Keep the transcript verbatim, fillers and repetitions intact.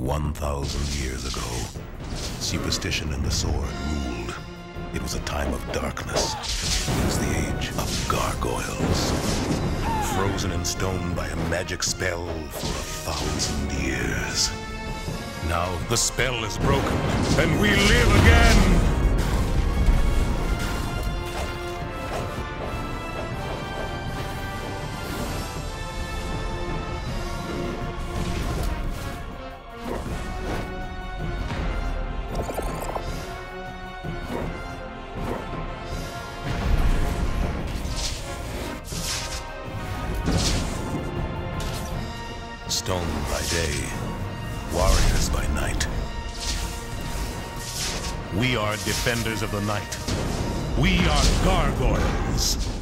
One thousand years ago, superstition and the sword ruled. It was a time of darkness. It was the age of gargoyles. Frozen in stone by a magic spell for a thousand years. Now the spell is broken, and we live again! Stone by day, warriors by night. We are defenders of the night. We are gargoyles.